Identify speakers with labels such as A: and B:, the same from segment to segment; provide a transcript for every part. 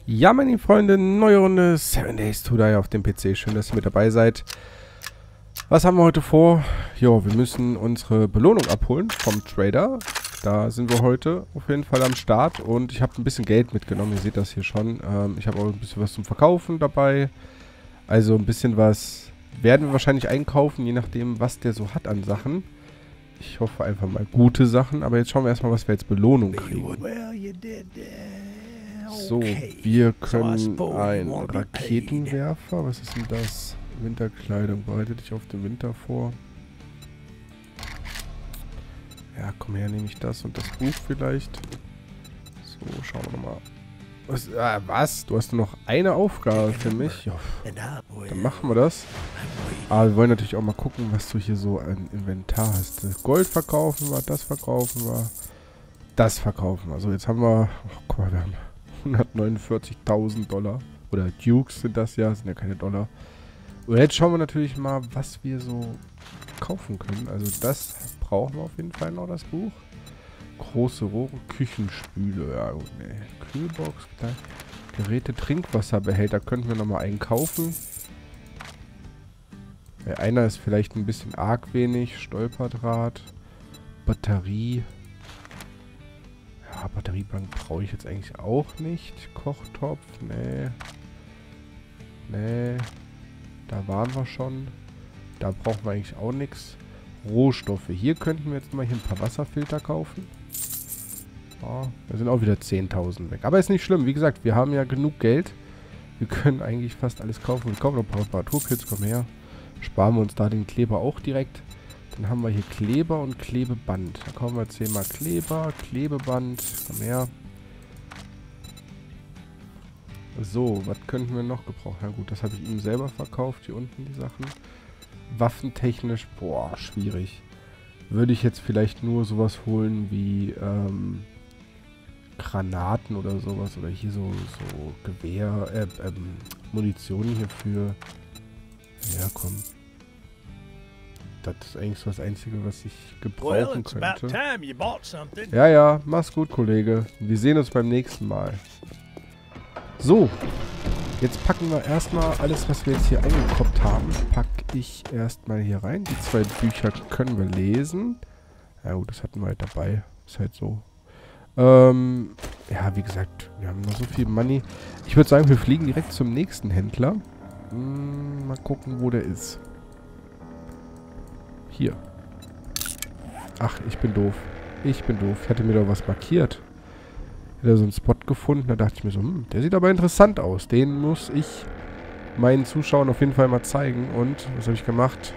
A: Ja, meine lieben Freunde, neue Runde 7 Days to Die auf dem PC. Schön, dass ihr mit dabei seid. Was haben wir heute vor? Jo, wir müssen unsere Belohnung abholen vom Trader. Da sind wir heute auf jeden Fall am Start. Und ich habe ein bisschen Geld mitgenommen. Ihr seht das hier schon. Ich habe auch ein bisschen was zum Verkaufen dabei. Also ein bisschen was werden wir wahrscheinlich einkaufen, je nachdem, was der so hat an Sachen. Ich hoffe einfach mal gute Sachen. Aber jetzt schauen wir erstmal, was wir als Belohnung kriegen. So, wir können einen Raketenwerfer. Was ist denn das? Winterkleidung. Bereite dich auf den Winter vor. Ja, komm her, nehme ich das und das Buch vielleicht. So, schauen wir nochmal. Was? Du hast nur noch eine Aufgabe für mich? Ja, dann machen wir das. Aber wir wollen natürlich auch mal gucken, was du hier so an Inventar hast. Das Gold verkaufen wir, das verkaufen wir, das verkaufen wir. Also jetzt haben wir, oh, guck mal, wir haben 149.000 Dollar. Oder Dukes sind das ja, sind ja keine Dollar. Und jetzt schauen wir natürlich mal, was wir so kaufen können. Also das brauchen wir auf jeden Fall noch, das Buch. Große Rohre, Küchenspüle, ja gut, ne. Kühlbox, Geräte, Trinkwasserbehälter könnten wir nochmal einen kaufen. Ja, einer ist vielleicht ein bisschen arg wenig. Stolperdraht, Batterie. Ja, Batteriebank brauche ich jetzt eigentlich auch nicht. Kochtopf, nee. Nee. Da waren wir schon. Da brauchen wir eigentlich auch nichts. Rohstoffe. Hier könnten wir jetzt mal hier ein paar Wasserfilter kaufen. Oh, da sind auch wieder 10.000 weg. Aber ist nicht schlimm. Wie gesagt, wir haben ja genug Geld. Wir können eigentlich fast alles kaufen. Wir kaufen noch ein paar Reparaturkits. Komm her. Sparen wir uns da den Kleber auch direkt. Dann haben wir hier Kleber und Klebeband. Da kaufen wir 10 mal Kleber, Klebeband. Komm her. So, was könnten wir noch gebrauchen? Ja gut, das habe ich ihm selber verkauft. Hier unten die Sachen. Waffentechnisch, boah, schwierig. Würde ich jetzt vielleicht nur sowas holen wie Granaten oder sowas. Oder hier so Gewehr, Munition hierfür. Ja, komm. Das ist eigentlich so das Einzige, was ich gebrauchen könnte. Ja, ja, mach's gut, Kollege. Wir sehen uns beim nächsten Mal. So. Jetzt packen wir erstmal alles, was wir jetzt hier eingekauft haben, packe ich erstmal hier rein. Die 2 Bücher können wir lesen. Ja gut, das hatten wir halt dabei. Ist halt so. Ja, wie gesagt, wir haben noch so viel Money. Ich würde sagen, wir fliegen direkt zum nächsten Händler. Mal gucken, wo der ist. Hier. Ach, ich bin doof. Ich bin doof. Ich hatte mir doch was markiert. Ich hatte so einen Spot gefunden. Da dachte ich mir so, der sieht aber interessant aus. Den muss ich meinen Zuschauern auf jeden Fall mal zeigen. Und, was habe ich gemacht?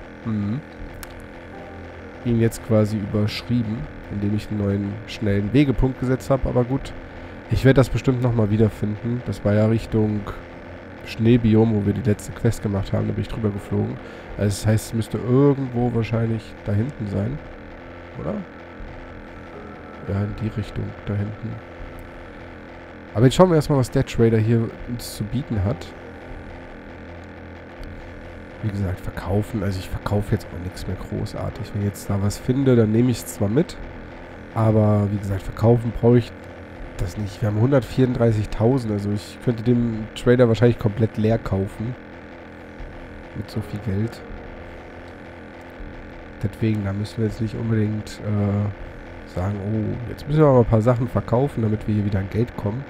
A: Ihn jetzt quasi überschrieben, indem ich einen neuen, schnellen Wegepunkt gesetzt habe. Aber gut, ich werde das bestimmt nochmal wiederfinden. Das war ja Richtung Schneebiom, wo wir die letzte Quest gemacht haben. Da bin ich drüber geflogen. Also das heißt, es müsste irgendwo wahrscheinlich da hinten sein. Oder? Ja, in die Richtung, da hinten. Aber jetzt schauen wir erstmal, was der Trader hier uns zu bieten hat. Wie gesagt, verkaufen. Also ich verkaufe jetzt auch nichts mehr großartig. Wenn ich jetzt da was finde, dann nehme ich es zwar mit. Aber wie gesagt, verkaufen brauche ich das nicht. Wir haben 134.000. Also ich könnte dem Trader wahrscheinlich komplett leer kaufen. Mit so viel Geld. Deswegen, da müssen wir jetzt nicht unbedingt sagen, oh, jetzt müssen wir aber ein paar Sachen verkaufen, damit wir hier wieder an Geld kommen.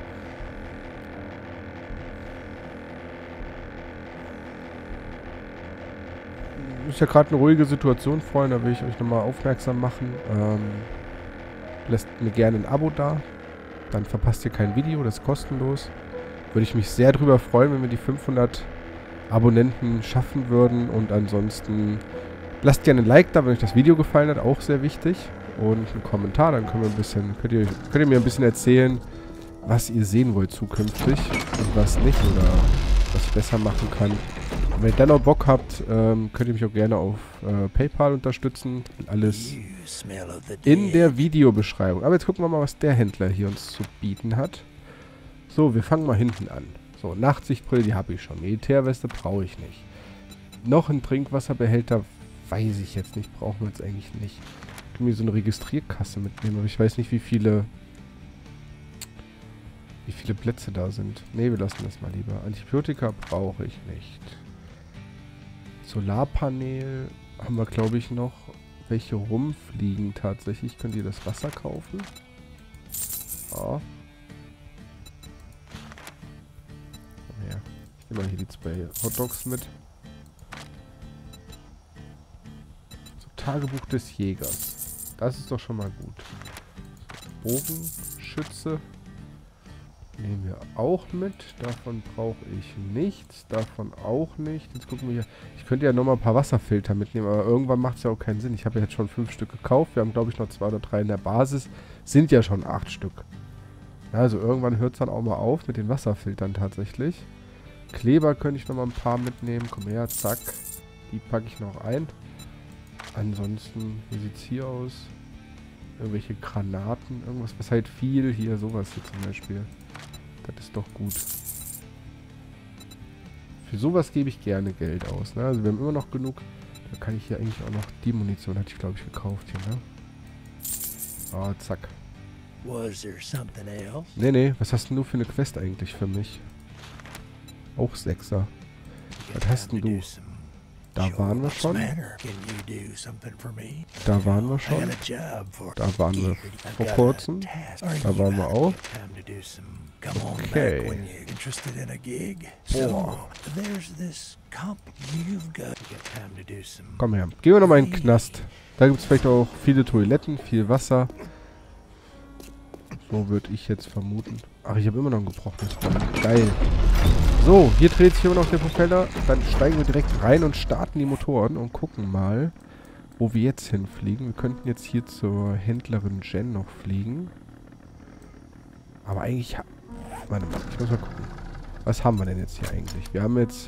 A: Ist ja gerade eine ruhige Situation, Freunde, da will ich euch nochmal aufmerksam machen. Lasst mir gerne ein Abo da. Dann verpasst ihr kein Video, das ist kostenlos. Würde ich mich sehr drüber freuen, wenn wir die 500 Abonnenten schaffen würden. Und ansonsten lasst gerne ein Like da, wenn euch das Video gefallen hat, auch sehr wichtig. Und einen Kommentar, dann können wir ein bisschen, könnt ihr mir ein bisschen erzählen, was ihr sehen wollt zukünftig und was nicht oder was ich besser machen kann. Und wenn ihr dann noch Bock habt, könnt ihr mich auch gerne auf PayPal unterstützen. Alles in der Videobeschreibung. Aber jetzt gucken wir mal, was der Händler hier uns zu bieten hat. So, wir fangen mal hinten an. So, Nachtsichtbrille, die habe ich schon. Militärweste brauche ich nicht. Noch ein Trinkwasserbehälter, weiß ich jetzt nicht. Brauchen wir jetzt eigentlich nicht. Ich kann mir so eine Registrierkasse mitnehmen, aber ich weiß nicht, wie viele wie viele Plätze da sind. Ne, wir lassen das mal lieber. Antibiotika brauche ich nicht. Solarpanel haben wir, glaube ich, noch welche rumfliegen tatsächlich. Könnt ihr das Wasser kaufen? Ja. Ja. Ich nehme mal hier die 2 Hotdogs mit. So, Tagebuch des Jägers. Das ist doch schon mal gut. Bogenschütze nehmen wir auch mit. Davon brauche ich nichts. Davon auch nicht. Jetzt gucken wir hier. Ich könnte ja nochmal ein paar Wasserfilter mitnehmen, aber irgendwann macht es ja auch keinen Sinn. Ich habe ja jetzt schon 5 Stück gekauft. Wir haben, glaube ich, noch 2 oder 3 in der Basis. Sind ja schon 8 Stück. Ja, also irgendwann hört es dann auch mal auf mit den Wasserfiltern tatsächlich. Kleber könnte ich nochmal ein paar mitnehmen. Komm her, zack. Die packe ich noch ein. Ansonsten, wie sieht es hier aus? Irgendwelche Granaten, irgendwas, was halt viel, hier sowas hier zum Beispiel. Das ist doch gut. Für sowas gebe ich gerne Geld aus, ne? Also wir haben immer noch genug. Da kann ich hier eigentlich auch noch, die Munition hatte ich glaube ich gekauft hier, ne? Ah, zack. Nee, was hast denn du für eine Quest eigentlich für mich? Auch 6er. Was hast denn du? Da waren wir schon. Da waren wir schon. Da waren wir vor kurzem. Da waren wir auch. Okay. Boah. Komm her. Gehen wir nochmal in den Knast. Da gibt es vielleicht auch viele Toiletten, viel Wasser. So würde ich jetzt vermuten. Ach, ich habe immer noch ein gebrochenes Bein. Geil. So, hier dreht sich immer noch der Propeller. Dann steigen wir direkt rein und starten die Motoren und gucken mal, wo wir jetzt hinfliegen. Wir könnten jetzt hier zur Händlerin Jen noch fliegen. Aber eigentlich... Warte mal, ich muss mal gucken. Was haben wir denn jetzt hier eigentlich? Wir haben jetzt...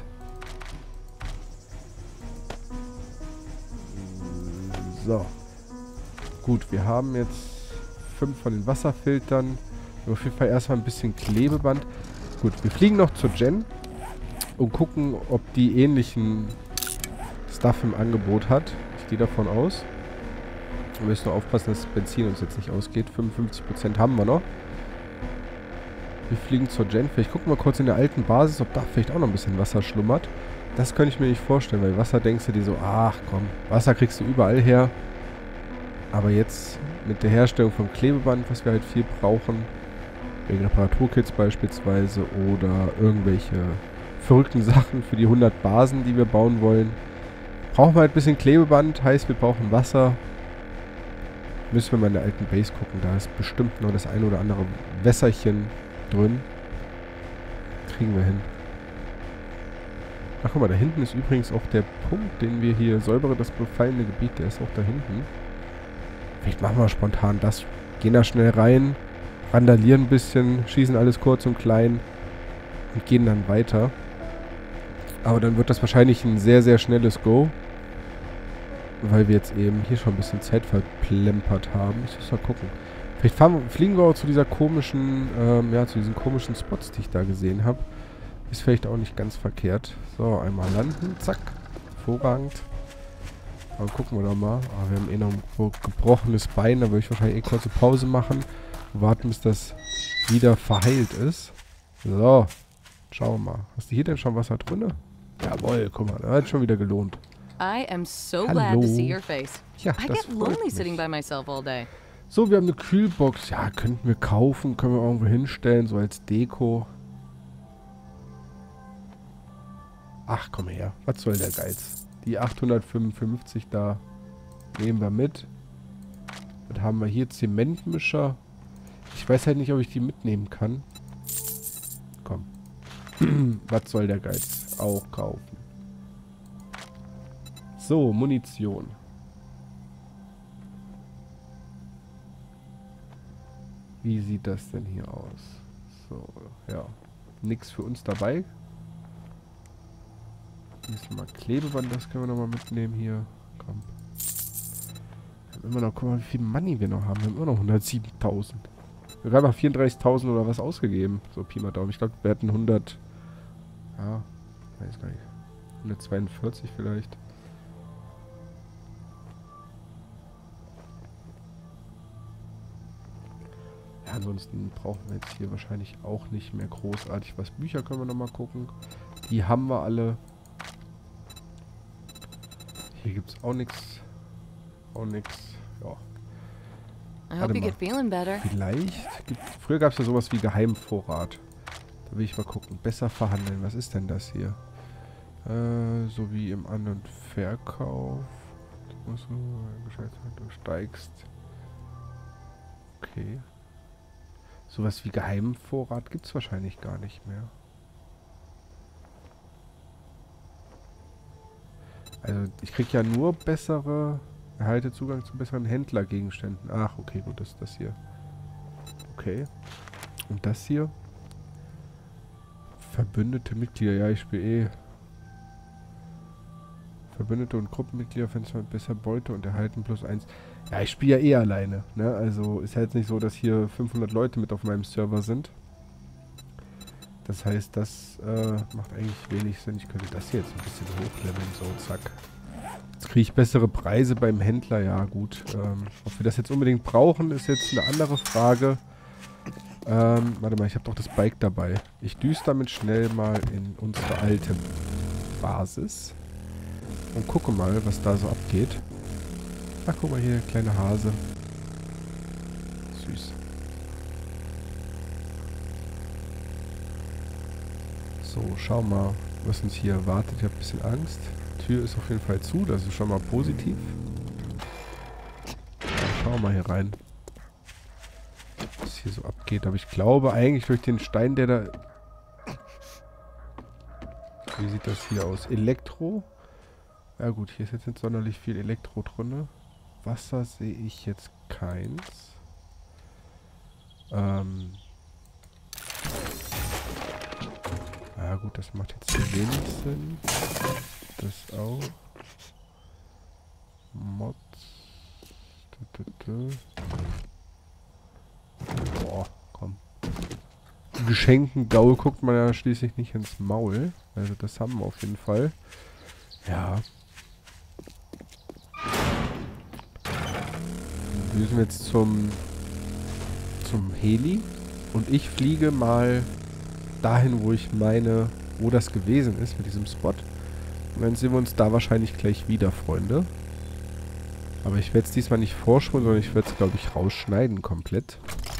A: So. Gut, wir haben jetzt 5 von den Wasserfiltern. Auf jeden Fall erstmal ein bisschen Klebeband. Gut, wir fliegen noch zur Jen und gucken, ob die ähnlichen Stuff im Angebot hat. Ich gehe davon aus. Wir müssen nur aufpassen, dass das Benzin uns jetzt nicht ausgeht. 55% haben wir noch. Wir fliegen zur Jen. Vielleicht gucken wir kurz in der alten Basis, ob da vielleicht auch noch ein bisschen Wasser schlummert. Das könnte ich mir nicht vorstellen, weil Wasser denkst du dir so, ach komm, Wasser kriegst du überall her. Aber jetzt mit der Herstellung von Klebeband, was wir halt viel brauchen, wegen Reparaturkits beispielsweise oder irgendwelche verrückten Sachen für die 100 Basen, die wir bauen wollen, brauchen wir halt ein bisschen Klebeband, heißt wir brauchen Wasser. Müssen wir mal in der alten Base gucken, da ist bestimmt noch das eine oder andere Wässerchen drin. Kriegen wir hin. Ach guck mal, da hinten ist übrigens auch der Punkt, den wir hier, säubere das befallene Gebiet, der ist auch da hinten. Vielleicht machen wir spontan das. Gehen da schnell rein, randalieren ein bisschen, schießen alles kurz und klein und gehen dann weiter. Aber dann wird das wahrscheinlich ein sehr, sehr schnelles Go. Weil wir jetzt eben hier schon ein bisschen Zeit verplempert haben. Ich muss mal gucken. Vielleicht fliegen wir auch zu dieser komischen, zu diesen komischen Spots, die ich da gesehen habe. Ist vielleicht auch nicht ganz verkehrt. So, einmal landen. Zack. Hervorragend. Aber gucken wir doch mal. Ah, wir haben eh noch ein gebrochenes Bein. Da würde ich wahrscheinlich kurze Pause machen. Warten, bis das wieder verheilt ist. So. Schauen wir mal. Hast du hier denn schon Wasser drin? Jawohl, guck mal. Das hat schon wieder gelohnt.
B: I am so glad to see your face.
A: Ja,
B: I
A: das
B: get lonely
A: freut
B: sitting
A: mich.
B: by myself all day.
A: So, wir haben eine Kühlbox. Ja, könnten wir kaufen. Können wir irgendwo hinstellen, so als Deko. Ach, komm her. Was soll der Geiz? Die 855 da nehmen wir mit. Dann haben wir hier Zementmischer. Ich weiß halt nicht, ob ich die mitnehmen kann. Komm. Was soll der Geiz? Auch kaufen. So, Munition. Wie sieht das denn hier aus? So, ja. Nix für uns dabei. Hier ist nochmal Klebeband, das können wir nochmal mitnehmen hier. Komm. Wir haben immer noch, guck mal, wie viel Money wir noch haben. Wir haben immer noch 107.000. Wir haben gerade mal 34.000 oder was ausgegeben. So, Pi mal Daumen. Ich glaube, wir hatten 100... Ja, weiß gar nicht. 142 vielleicht. ansonsten brauchen wir jetzt hier wahrscheinlich auch nicht mehr großartig was. Bücher können wir nochmal gucken. Die haben wir alle. Hier gibt es auch nichts. Auch nichts. Ja.
B: I hope you get feeling better.
A: Vielleicht. Früher gab es ja sowas wie Geheimvorrat. Da will ich mal gucken. Besser verhandeln. Was ist denn das hier? So wie im An- und Verkauf. Du steigst. Okay. Sowas wie Geheimvorrat gibt es wahrscheinlich gar nicht mehr. Also ich kriege ja nur bessere... Erhalte Zugang zu besseren Händlergegenständen. Ach, okay, gut, das ist das hier. Okay. Und das hier? Verbündete Mitglieder. Ja, ich spiele Verbündete und Gruppenmitglieder finden besser Beute und erhalten +1. Ja, ich spiele ja alleine. Ne? Also ist ja jetzt nicht so, dass hier 500 Leute mit auf meinem Server sind. Das heißt, das macht eigentlich wenig Sinn. Ich könnte das hier jetzt ein bisschen hochleveln. So, zack. Jetzt kriege ich bessere Preise beim Händler. Ja, gut. Ob wir das jetzt unbedingt brauchen, ist jetzt eine andere Frage. Warte mal, ich habe doch das Bike dabei. Ich düse damit schnell mal in unsere alte Basis. Und gucke mal, was da so abgeht. Ach, guck mal hier, der kleine Hase. Süß. So, schau mal, was uns hier erwartet. Ich habe ein bisschen Angst. Die Tür ist auf jeden Fall zu, das ist schon mal positiv. Ja, schauen wir mal hier rein. Was hier so abgeht. Aber ich glaube eigentlich durch den Stein, der da... Wie sieht das hier aus? Elektro? Ja gut, hier ist jetzt nicht sonderlich viel Elektro drin. Wasser sehe ich jetzt keins. Ja gut, das macht jetzt hier wenig Sinn. Das auch. Mods. Boah, komm. Geschenken Gaul guckt man ja schließlich nicht ins Maul. Also das haben wir auf jeden Fall. Ja. Wir müssen jetzt zum Heli. Und ich fliege mal dahin, wo ich meine, wo das gewesen ist mit diesem Spot. Und dann sehen wir uns da wahrscheinlich gleich wieder, Freunde. Aber ich werde es diesmal nicht vorspulen, sondern ich werde es, glaube ich, rausschneiden komplett.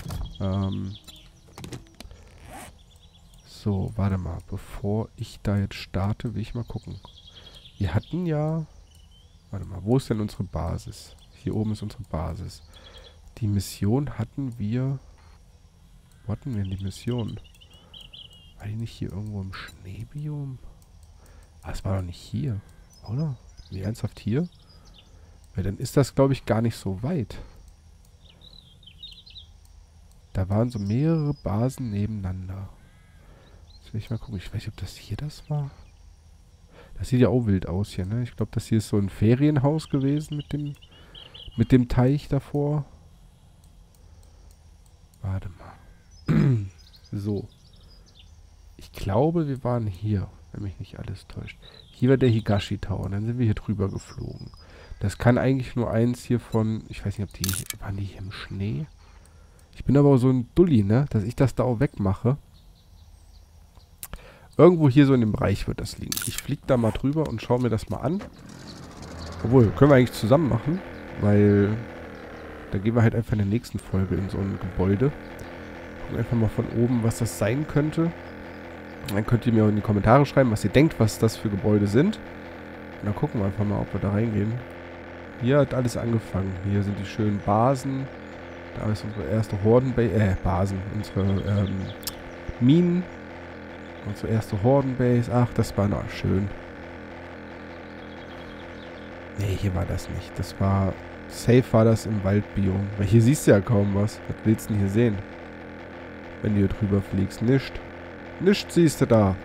A: So, warte mal. Bevor ich da jetzt starte, will ich mal gucken. Wir hatten ja... Warte mal, wo ist denn unsere Basis? Hier oben ist unsere Basis. Die Mission hatten wir... Wo hatten wir denn die Mission? War die nicht hier irgendwo im Schneebiom? Ah, es war doch nicht hier, oder? Wie ernsthaft hier? Weil dann ist das, glaube ich, gar nicht so weit. Da waren so mehrere Basen nebeneinander. Jetzt will ich mal gucken. Ich weiß nicht, ob das hier das war. Das sieht ja auch wild aus hier, ne? Ich glaube, das hier ist so ein Ferienhaus gewesen mit dem Teich davor. Warte mal. So. Ich glaube, wir waren hier, wenn mich nicht alles täuscht. Hier war der Higashi Tower. Und dann sind wir hier drüber geflogen. Das kann eigentlich nur eins hier von... Ich weiß nicht, ob die... Waren die hier im Schnee? Ich bin aber auch so ein Dulli, ne? Dass ich das da auch wegmache. Irgendwo hier so in dem Bereich wird das liegen. Ich fliege da mal drüber und schaue mir das mal an. Obwohl, können wir eigentlich zusammen machen. Weil... Da gehen wir halt einfach in der nächsten Folge in so ein Gebäude. Gucken einfach mal von oben, was das sein könnte. Dann könnt ihr mir auch in die Kommentare schreiben, was ihr denkt, was das für Gebäude sind. Und dann gucken wir einfach mal, ob wir da reingehen. Hier hat alles angefangen. Hier sind die schönen Basen. Da ist unsere erste Hordenbase. Basen. Unsere Minen. Unsere erste Hordenbase. Ach, das war noch schön. Nee, hier war das nicht. Das war... Safe war das im Waldbiom. Weil hier siehst du ja kaum was. Was willst du denn hier sehen? Wenn du hier drüber fliegst. Nischt. Nischt siehst du da.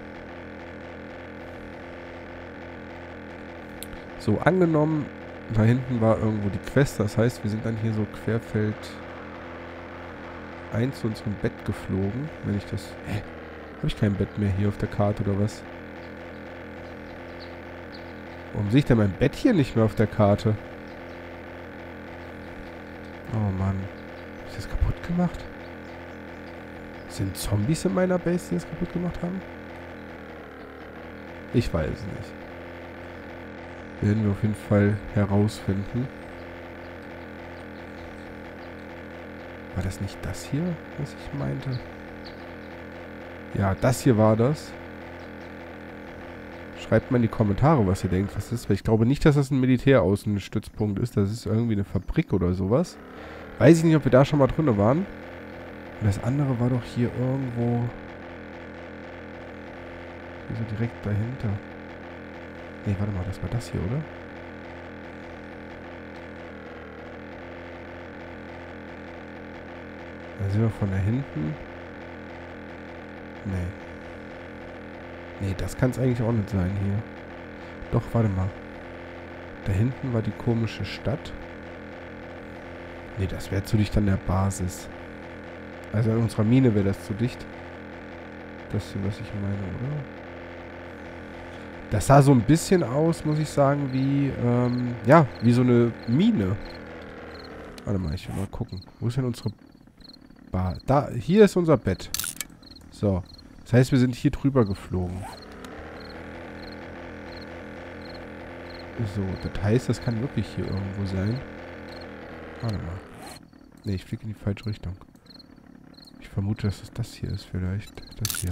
A: So, angenommen, da hinten war irgendwo die Quest. Das heißt, wir sind dann hier so querfeld 1 zu unserem Bett geflogen. Wenn ich das... Hä? Habe ich kein Bett mehr hier auf der Karte oder was? Warum sehe ich denn mein Bett hier nicht mehr auf der Karte? Oh Mann. Hab ich das kaputt gemacht? Sind Zombies in meiner Base, die das kaputt gemacht haben? Ich weiß es nicht. Werden wir auf jeden Fall herausfinden. War das nicht das hier, was ich meinte? Ja, das hier war das. Schreibt mal in die Kommentare, was ihr denkt, was das ist. Weil ich glaube nicht, dass das ein Militäraußenstützpunkt ist. Das ist irgendwie eine Fabrik oder sowas. Weiß ich nicht, ob wir da schon mal drin waren. Und das andere war doch hier irgendwo... Hier so direkt dahinter. Nee, warte mal, das war das hier, oder? Da sind wir von da hinten. Nee. Nee, das kann es eigentlich auch nicht sein hier. Doch, warte mal. Da hinten war die komische Stadt. Nee, das wäre zu dicht an der Basis. Also an unserer Mine wäre das zu dicht. Das hier, was ich meine, oder? Das sah so ein bisschen aus, muss ich sagen, wie, ja, wie so eine Mine. Warte mal, ich will mal gucken. Wo ist denn unsere Bar? Da, hier ist unser Bett. So. Das heißt, wir sind hier drüber geflogen. So, das heißt, das kann wirklich hier irgendwo sein. Warte mal. Ne, ich fliege in die falsche Richtung. Ich vermute, dass es das hier ist vielleicht. Das hier.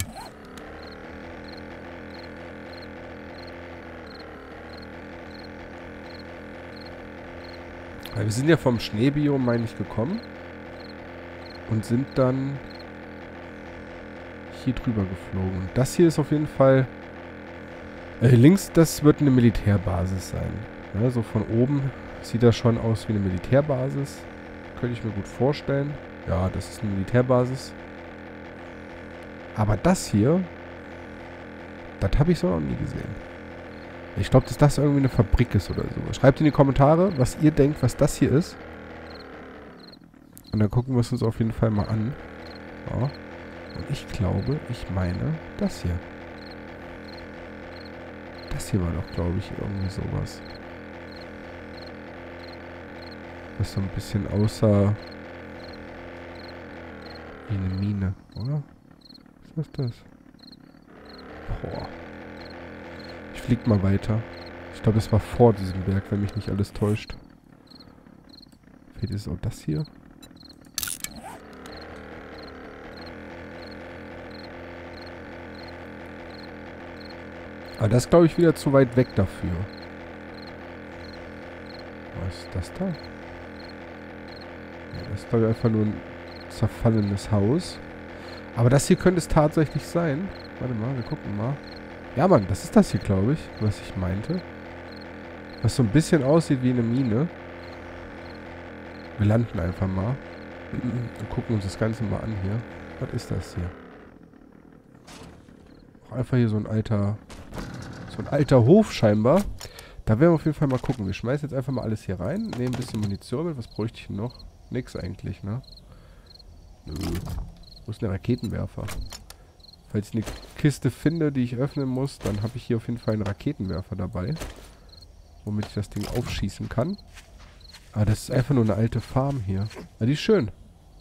A: Weil wir sind ja vom Schneebiom, meine ich, gekommen. Und sind dann hier drüber geflogen. Und das hier ist auf jeden Fall... links, das wird eine Militärbasis sein. Ja, so von oben sieht das schon aus wie eine Militärbasis. Könnte ich mir gut vorstellen. Ja, das ist eine Militärbasis. Aber das hier, das habe ich so noch nie gesehen. Ich glaube, dass das irgendwie eine Fabrik ist oder so. Schreibt in die Kommentare, was ihr denkt, was das hier ist. Und dann gucken wir es uns auf jeden Fall mal an. Ja. Und ich glaube, ich meine das hier. Das hier war doch, glaube ich, irgendwie sowas. Was so ein bisschen aussah wie eine Mine, oder? Was ist das? Boah. Ich flieg mal weiter. Ich glaube, das war vor diesem Berg, wenn mich nicht alles täuscht. Vielleicht ist auch das hier. Aber das ist, glaube ich, wieder zu weit weg dafür. Was ist das da? Ja, das ist, glaube ich, einfach nur ein zerfallenes Haus. Aber das hier könnte es tatsächlich sein. Warte mal, wir gucken mal. Ja, Mann, das ist das hier, glaube ich, was ich meinte. Was so ein bisschen aussieht wie eine Mine. Wir landen einfach mal. Und gucken uns das Ganze mal an hier. Was ist das hier? Auch einfach hier so ein alter Hof scheinbar. Da werden wir auf jeden Fall mal gucken. Wir schmeißen jetzt einfach mal alles hier rein. Nehmen ein bisschen Munition mit. Was bräuchte ich noch? Nix eigentlich, ne? Nö. Wo ist denn der Raketenwerfer? Falls ich eine Kiste finde, die ich öffnen muss, dann habe ich hier auf jeden Fall einen Raketenwerfer dabei. Womit ich das Ding aufschießen kann. Aber das ist einfach nur eine alte Farm hier. Ah, die ist schön.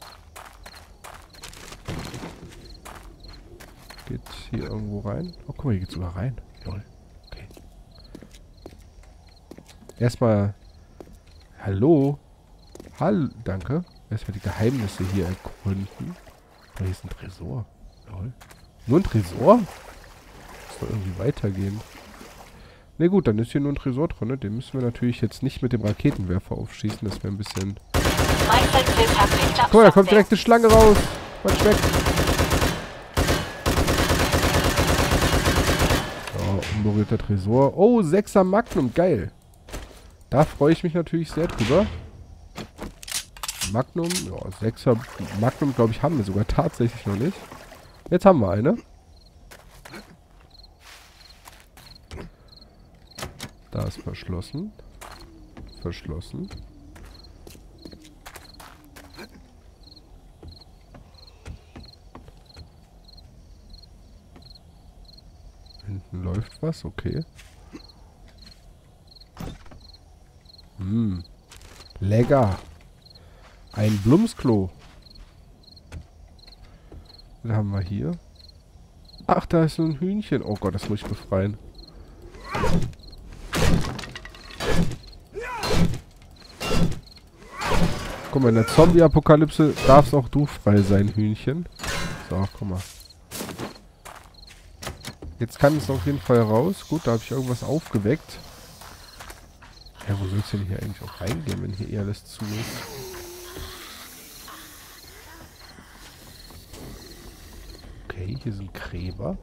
A: Geht hier irgendwo rein? Oh, guck mal, hier geht's sogar rein. Lol. Okay. Erstmal... Hallo? Danke. Erstmal die Geheimnisse hier erkunden. Oh, hier ist ein Tresor. Lol. Nur ein Tresor? Das soll irgendwie weitergehen. Ne gut, dann ist hier nur ein Tresor drin. Ne? Den müssen wir natürlich jetzt nicht mit dem Raketenwerfer aufschießen. Das wäre ein bisschen... Guck mal, da kommt direkt eine Schlange raus. Was weg. So, unberührter Tresor. Oh, 6er Magnum. Geil. Da freue ich mich natürlich sehr drüber. Magnum. Ja, 6er Magnum, glaube ich, haben wir sogar tatsächlich noch nicht. Jetzt haben wir eine. Da ist verschlossen. Verschlossen. Hinten läuft was, okay. Lecker. Ein Blumsklo. Was haben wir hier? Ach, da ist so ein Hühnchen. Oh Gott, das muss ich befreien. Guck mal, in der Zombie-Apokalypse darfst auch du frei sein, Hühnchen. So, guck mal. Jetzt kann es auf jeden Fall raus. Gut, da habe ich irgendwas aufgeweckt. Ja, wo soll es denn hier eigentlich auch reingehen, wenn hier eh alles zu ist? Okay, hier sind Gräber.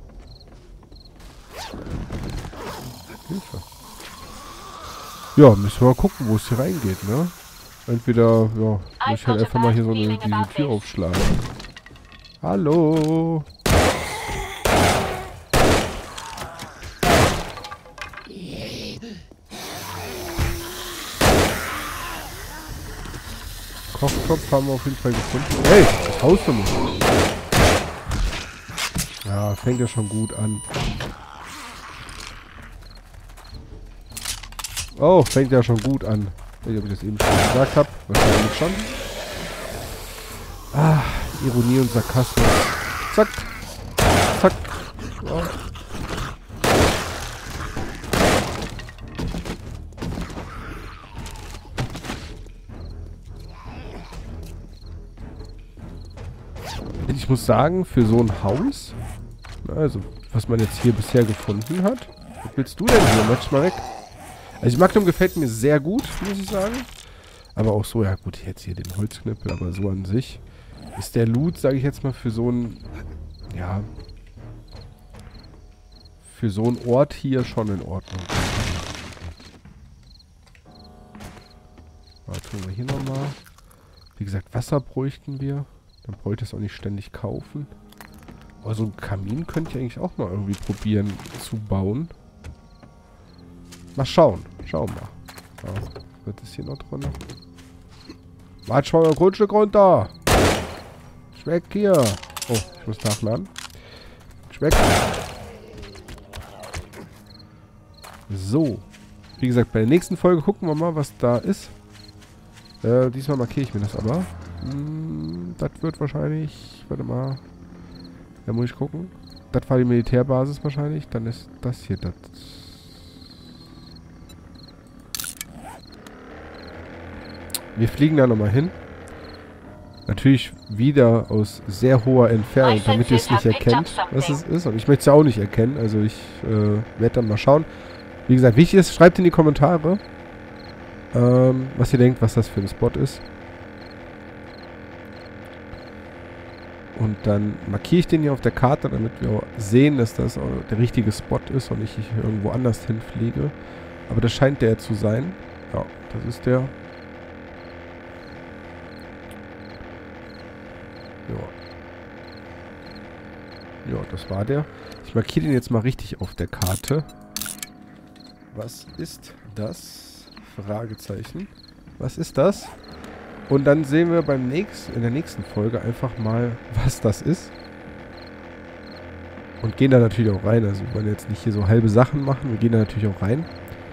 A: Hilfe. Ja, müssen wir mal gucken, wo es hier reingeht, ne? Entweder, ja, muss ich halt einfach mal hier so diese Tür aufschlagen. Hallo! Kochtopf haben wir auf jeden Fall gefunden. Hey, was haust du mich? Ja, fängt ja schon gut an. Oh, fängt ja schon gut an. Ich weiß nicht, ob ich das eben schon gesagt habe. Wahrscheinlich schon. Ah, Ironie und Sarkasmus. Zack. Zack. Oh. Ich muss sagen, für so ein Haus, also was man jetzt hier bisher gefunden hat. Was willst du denn hier? Match mal weg. Also Magnum gefällt mir sehr gut, muss ich sagen. Aber auch so, ja gut, jetzt hier den Holzknüppel, aber so an sich ist der Loot, sage ich jetzt mal, für so ein, ja, für so einen Ort hier schon in Ordnung. Tun wir hier nochmal. Wie gesagt, Wasser bräuchten wir. Dann bräuchte ich es auch nicht ständig kaufen. Aber so einen Kamin könnte ich eigentlich auch mal irgendwie probieren zu bauen. Mal schauen. Schauen wir. Ja, wird es hier noch drin? Warte schon mal ein Grundstück runter. Schmeck hier. Oh, ich muss nachladen. Schmeck. So. Wie gesagt, bei der nächsten Folge gucken wir mal, was da ist. Diesmal markiere ich mir das aber. Das wird wahrscheinlich... Warte mal. Da muss ich gucken. Das war die Militärbasis wahrscheinlich. Dann ist das hier das... Wir fliegen da nochmal hin. Natürlich wieder aus sehr hoher Entfernung, damit ihr es nicht erkennt, was es ist. Und ich möchte es ja auch nicht erkennen. Also ich werde dann mal schauen. Wie gesagt, wichtig ist, schreibt in die Kommentare, was ihr denkt, was das für ein Spot ist. Und dann markiere ich den hier auf der Karte, damit wir auch sehen, dass das der richtige Spot ist und ich irgendwo anders hinfliege. Aber das scheint der zu sein. Ja, das ist der. Ja. Ja, das war der. Ich markiere den jetzt mal richtig auf der Karte. Was ist das? Fragezeichen. Was ist das? Und dann sehen wir in der nächsten Folge einfach mal, was das ist. Und gehen da natürlich auch rein. Also wir wollen jetzt nicht hier so halbe Sachen machen. Wir gehen da natürlich auch rein.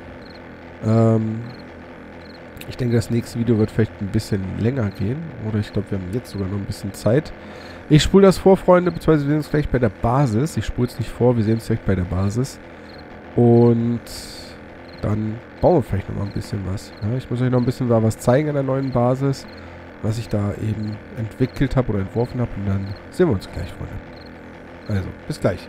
A: Ich denke, das nächste Video wird vielleicht ein bisschen länger gehen. Oder ich glaube, wir haben jetzt sogar noch ein bisschen Zeit. Ich spule das vor, Freunde, beziehungsweise wir sehen uns gleich bei der Basis. Ich spule es nicht vor, wir sehen uns direkt bei der Basis. Und dann bauen wir vielleicht noch mal ein bisschen was. Ja, ich muss euch noch ein bisschen was zeigen an der neuen Basis, was ich da eben entwickelt habe oder entworfen habe. Und dann sehen wir uns gleich, Freunde. Also, bis gleich.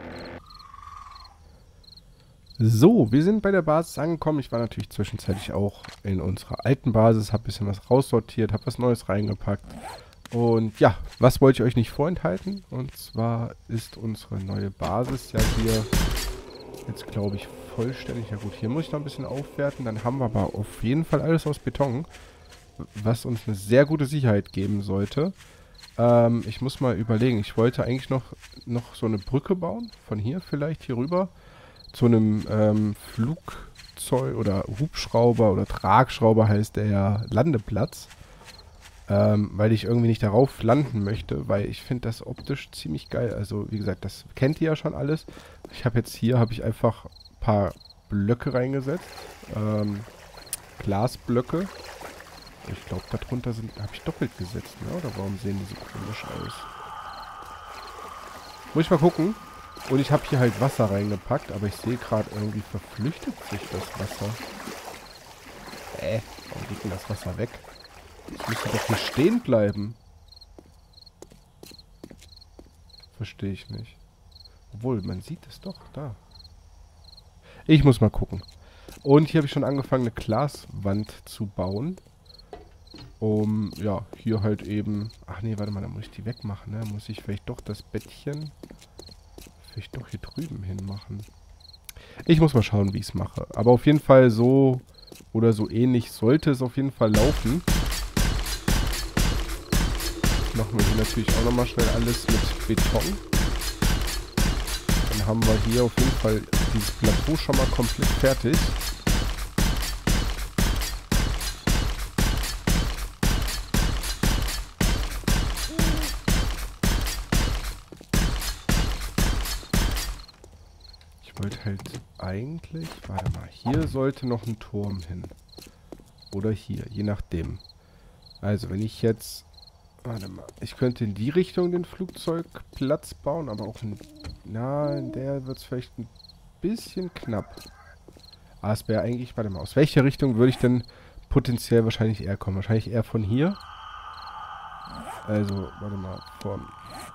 A: So, wir sind bei der Basis angekommen. Ich war natürlich zwischenzeitlich auch in unserer alten Basis, habe ein bisschen was raussortiert, habe was Neues reingepackt. Und ja, was wollte ich euch nicht vorenthalten? Und zwar ist unsere neue Basis ja hier jetzt, glaube ich, vollständig. Ja gut, hier muss ich noch ein bisschen aufwerten. Dann haben wir aber auf jeden Fall alles aus Beton, was uns eine sehr gute Sicherheit geben sollte. Ich muss mal überlegen. Ich wollte eigentlich noch so eine Brücke bauen. Von hier vielleicht hier rüber. Zu einem Flugzeug oder Hubschrauber oder Tragschrauber heißt der ja Landeplatz. Weil ich irgendwie nicht darauf landen möchte, weil ich finde das optisch ziemlich geil. Also wie gesagt, das kennt ihr ja schon alles. Ich habe jetzt hier einfach ein paar Blöcke reingesetzt. Glasblöcke. Ich glaube, darunter habe ich doppelt gesetzt, ne? Oder warum sehen die so komisch aus? Muss ich mal gucken. Und ich habe hier halt Wasser reingepackt, aber ich sehe gerade, irgendwie verflüchtet sich das Wasser. Warum geht denn das Wasser weg? Das müsste doch hier stehen bleiben. Verstehe ich nicht. Obwohl, man sieht es doch, da. Ich muss mal gucken. Und hier habe ich schon angefangen, eine Glaswand zu bauen. Um, ja, hier halt eben... Ach nee, warte mal, da muss ich die wegmachen, ne? Muss ich vielleicht doch das Bettchen... Vielleicht doch hier drüben hin machen. Ich muss mal schauen, wie ich es mache. Aber auf jeden Fall so oder so ähnlich sollte es auf jeden Fall laufen. Machen wir hier natürlich auch nochmal schnell alles mit Beton. Dann haben wir hier auf jeden Fall dieses Plateau schon mal komplett fertig. Ich wollte halt eigentlich... Warte mal, hier sollte noch ein Turm hin. Oder hier, je nachdem. Also, wenn ich jetzt... Warte mal, ich könnte in die Richtung den Flugzeugplatz bauen, aber auch in... Na, in der wird es vielleicht ein bisschen knapp. Ah, es wäre eigentlich... Warte mal, aus welcher Richtung würde ich denn potenziell wahrscheinlich eher kommen? Wahrscheinlich eher von hier. Also, warte mal, vom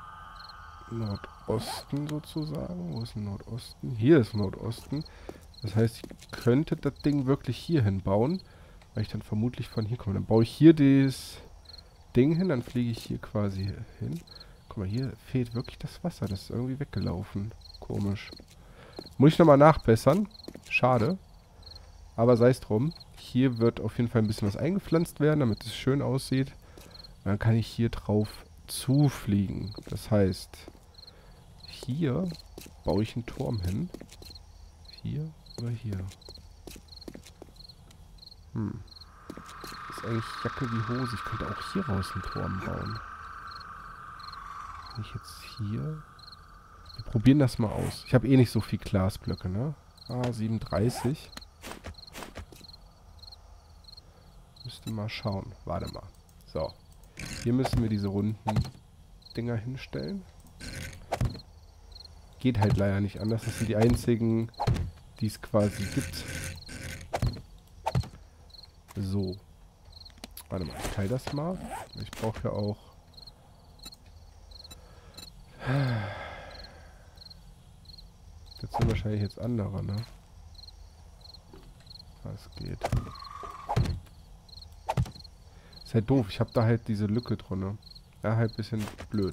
A: Nordosten sozusagen. Wo ist denn Nordosten? Hier ist Nordosten. Das heißt, ich könnte das Ding wirklich hier hinbauen, weil ich dann vermutlich von hier komme. Dann baue ich hier das Ding hin, dann fliege ich hier quasi hin. Guck mal, hier fehlt wirklich das Wasser. Das ist irgendwie weggelaufen. Komisch. Muss ich nochmal nachbessern. Schade. Aber sei es drum. Hier wird auf jeden Fall ein bisschen was eingepflanzt werden, damit es schön aussieht. Und dann kann ich hier drauf zufliegen. Das heißt, hier baue ich einen Turm hin. Hier oder hier? Ist eigentlich Jacke wie Hose. Ich könnte auch hier raus einen Turm bauen. Wenn ich jetzt hier... Wir probieren das mal aus. Ich habe eh nicht so viel Glasblöcke, ne? Ah, 37. Müsste mal schauen. Warte mal. So. Hier müssen wir diese runden Dinger hinstellen. Geht halt leider nicht anders. Das sind die einzigen, die es quasi gibt. So. Warte mal, ich teile das mal. Ich brauche ja auch... Das sind wahrscheinlich jetzt andere, ne? Was geht? Ist halt doof. Ich habe da halt diese Lücke drin. Ja, halt ein bisschen blöd.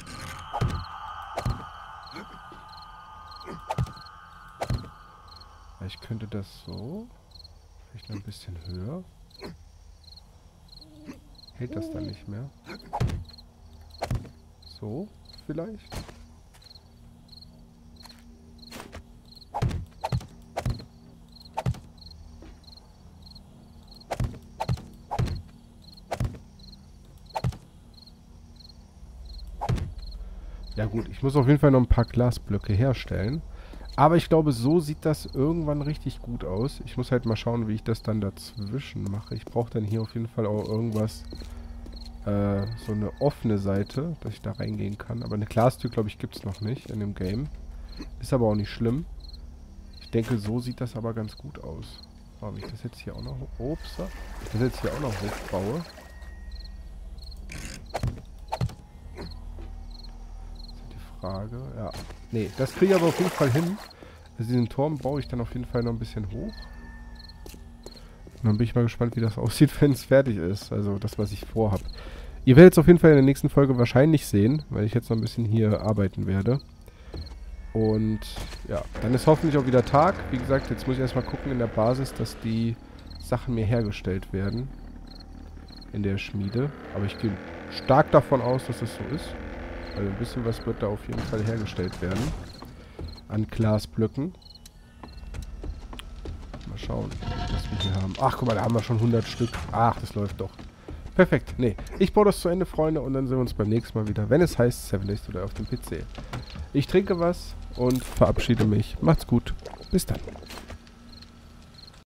A: Ich könnte das so. Vielleicht noch ein bisschen höher. Hält das dann nicht mehr? So, vielleicht? Ja gut, ich muss auf jeden Fall noch ein paar Glasblöcke herstellen. Aber ich glaube, so sieht das irgendwann richtig gut aus. Ich muss halt mal schauen, wie ich das dann dazwischen mache. Ich brauche dann hier auf jeden Fall auch irgendwas, so eine offene Seite, dass ich da reingehen kann. Aber eine Glastür, glaube ich, gibt es noch nicht in dem Game. Ist aber auch nicht schlimm. Ich denke, so sieht das aber ganz gut aus. Oh, wenn ich das jetzt hier auch noch... Ups, ich das jetzt hier auch noch hochbaue. Frage. Ja. Nee, das kriege ich aber auf jeden Fall hin. Also diesen Turm baue ich dann auf jeden Fall noch ein bisschen hoch. Und dann bin ich mal gespannt, wie das aussieht, wenn es fertig ist. Also das, was ich vorhabe. Ihr werdet es auf jeden Fall in der nächsten Folge wahrscheinlich sehen, weil ich jetzt noch ein bisschen hier arbeiten werde. Und ja, dann ist hoffentlich auch wieder Tag. Wie gesagt, jetzt muss ich erstmal gucken in der Basis, dass die Sachen mir hergestellt werden. In der Schmiede. Aber ich gehe stark davon aus, dass das so ist. Also ein bisschen was wird da auf jeden Fall hergestellt werden. An Glasblöcken. Mal schauen, was wir hier haben. Ach, guck mal, da haben wir schon 100 Stück. Ach, das läuft doch. Perfekt. Nee, ich baue das zu Ende, Freunde. Und dann sehen wir uns beim nächsten Mal wieder, wenn es heißt 7 Days Today auf dem PC. Ich trinke was und verabschiede mich. Macht's gut. Bis dann.